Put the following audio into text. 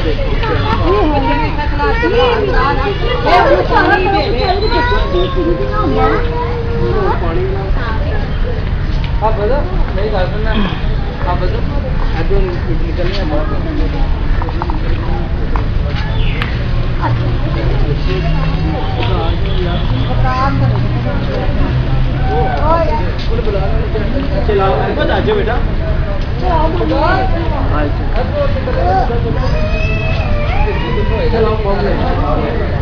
नहीं कर सकना आप बता जो निकलने हैं बहुत चलाओ बस आ जाओ बेटा चलाओ